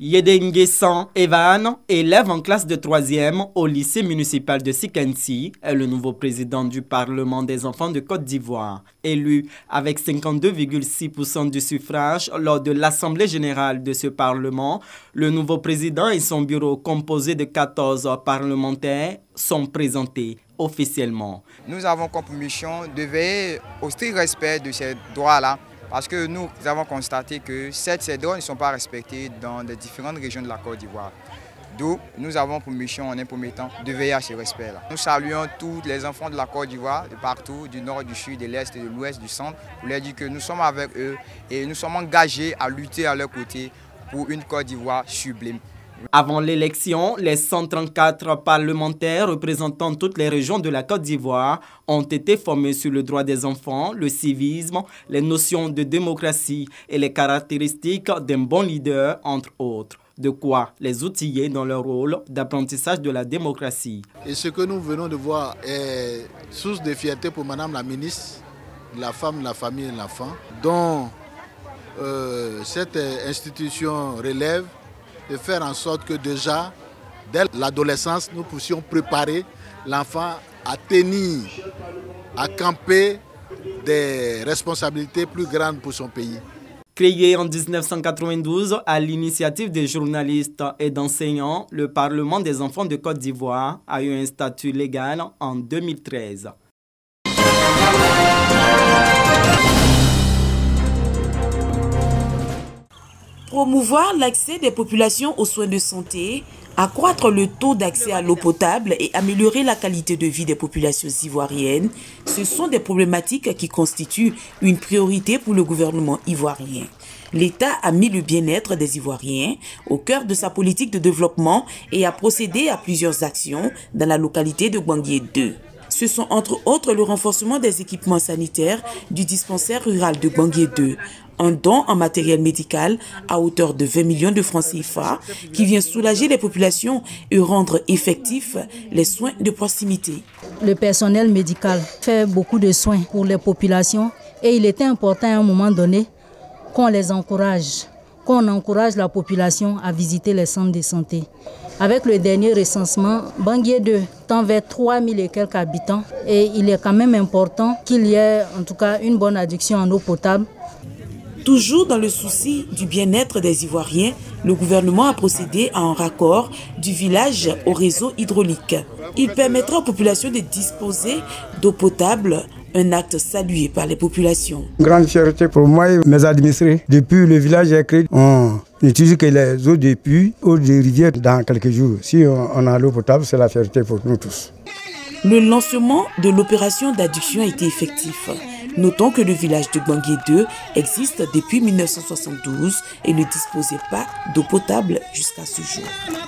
Yedengesan Evan, élève en classe de 3e au lycée municipal de Sikensi, est le nouveau président du Parlement des enfants de Côte d'Ivoire. Élu avec 52,6% du suffrage lors de l'Assemblée générale de ce Parlement, le nouveau président et son bureau composé de 14 parlementaires sont présentés officiellement. Nous avons comme mission de veiller au strict respect de ces droits-là. Parce que nous avons constaté que ces droits ne sont pas respectés dans les différentes régions de la Côte d'Ivoire. D'où nous avons pour mission en un premier temps de veiller à ce respect-là. Nous saluons tous les enfants de la Côte d'Ivoire, de partout, du nord, du sud, de l'est, de l'ouest, du centre, pour leur dire que nous sommes avec eux et nous sommes engagés à lutter à leur côté pour une Côte d'Ivoire sublime. Avant l'élection, les 134 parlementaires représentant toutes les régions de la Côte d'Ivoire ont été formés sur le droit des enfants, le civisme, les notions de démocratie et les caractéristiques d'un bon leader, entre autres. De quoi les outiller dans leur rôle d'apprentissage de la démocratie. Et ce que nous venons de voir est source de fierté pour Madame la ministre de la Femme, de la Famille et de l'Enfant, dont cette institution relève de faire en sorte que déjà, dès l'adolescence, nous puissions préparer l'enfant à tenir, à camper des responsabilités plus grandes pour son pays. Créé en 1992 à l'initiative des journalistes et d'enseignants, le Parlement des enfants de Côte d'Ivoire a eu un statut légal en 2013. Promouvoir l'accès des populations aux soins de santé, accroître le taux d'accès à l'eau potable et améliorer la qualité de vie des populations ivoiriennes, ce sont des problématiques qui constituent une priorité pour le gouvernement ivoirien. L'État a mis le bien-être des Ivoiriens au cœur de sa politique de développement et a procédé à plusieurs actions dans la localité de Gbangué 2. Ce sont entre autres le renforcement des équipements sanitaires du dispensaire rural de Gbangué 2, un don en matériel médical à hauteur de 20 millions de francs CFA qui vient soulager les populations et rendre effectifs les soins de proximité. Le personnel médical fait beaucoup de soins pour les populations et il était important à un moment donné qu'on les encourage, qu'on encourage la population à visiter les centres de santé. Avec le dernier recensement, Gbangué 2 tend vers 3000 et quelques habitants et il est quand même important qu'il y ait en tout cas une bonne adduction en eau potable. Toujours dans le souci du bien-être des Ivoiriens, le gouvernement a procédé à un raccord du village au réseau hydraulique. Il permettra aux populations de disposer d'eau potable, un acte salué par les populations. Grande fierté pour moi et mes administrés. Depuis le village est créé, on n'utilise que les eaux de puits, eaux de rivière dans quelques jours. Si on a l'eau potable, c'est la fierté pour nous tous. Le lancement de l'opération d'adduction a été effectif. Notons que le village de Gbangué 2 existe depuis 1972 et ne disposait pas d'eau potable jusqu'à ce jour.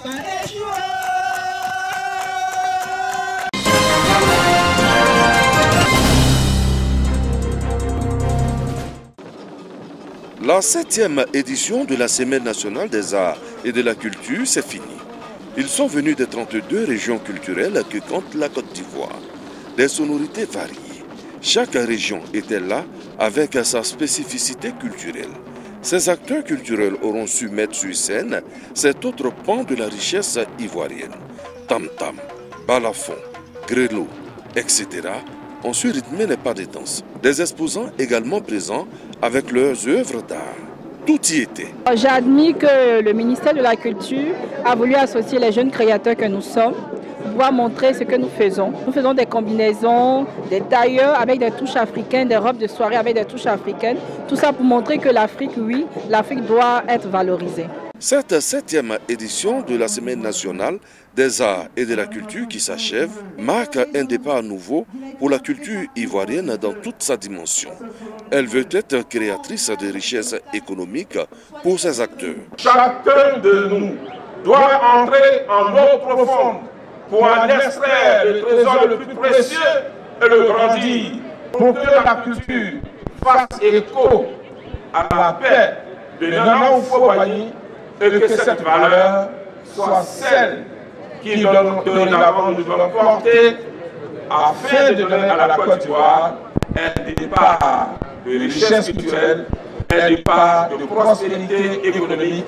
La 7e édition de la Semaine nationale des arts et de la culture s'est finie. Ils sont venus des 32 régions culturelles que compte la Côte d'Ivoire. Des sonorités variées. Chaque région était là avec sa spécificité culturelle. Ces acteurs culturels auront su mettre sur scène cet autre pan de la richesse ivoirienne. Tam-tam, balafon, grelot, etc. ont su rythmer les pas des danses. Des exposants également présents avec leurs œuvres d'art. Tout y était. J'admire que le ministère de la Culture a voulu associer les jeunes créateurs que nous sommes, pouvoir montrer ce que nous faisons. Nous faisons des combinaisons, des tailleurs avec des touches africaines, des robes de soirée avec des touches africaines. Tout ça pour montrer que l'Afrique, oui, l'Afrique doit être valorisée. Cette 7e édition de la Semaine nationale des arts et de la culture qui s'achève marque un départ nouveau pour la culture ivoirienne dans toute sa dimension. Elle veut être créatrice de richesses économiques pour ses acteurs. Chacun de nous doit entrer en eau profonde pour en extraire le trésor le plus précieux et le grandir, pour que la culture fasse écho à la paix de Nana Oufo-Boigny et que cette valeur soit celle qui dorénavant nous devons porter afin de donner à la Côte d'Ivoire un départ de richesse culturelle, un départ de prospérité économique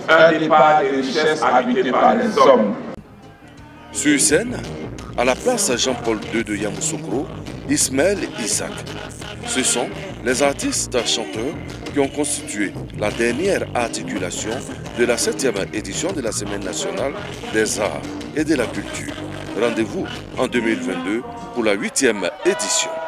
un départ des richesses habitées par les hommes. Sur scène, à la place Jean-Paul II de Yamoussoukro, Ismaël Isaac. Ce sont les artistes chanteurs qui ont constitué la dernière articulation de la 7e édition de la Semaine nationale des arts et de la culture. Rendez-vous en 2022 pour la 8e édition.